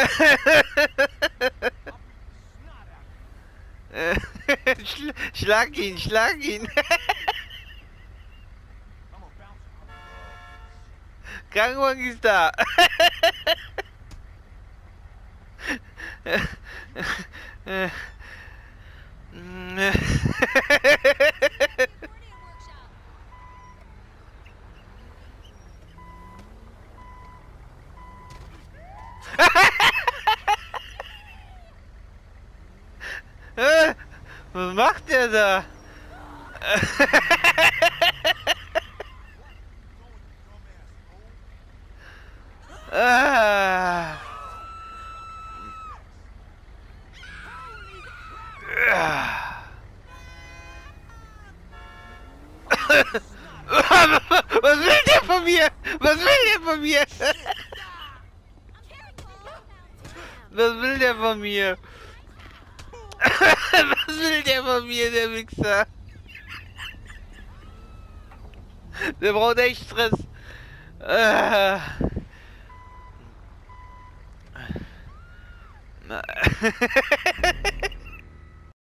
Schlag ihn, schlag ihn. Gangbang ist da. Was macht der da? Was will der von mir? Was will der von mir? Was will der von mir? Was will der von mir, der Wichser? Der braucht echt Stress. Na.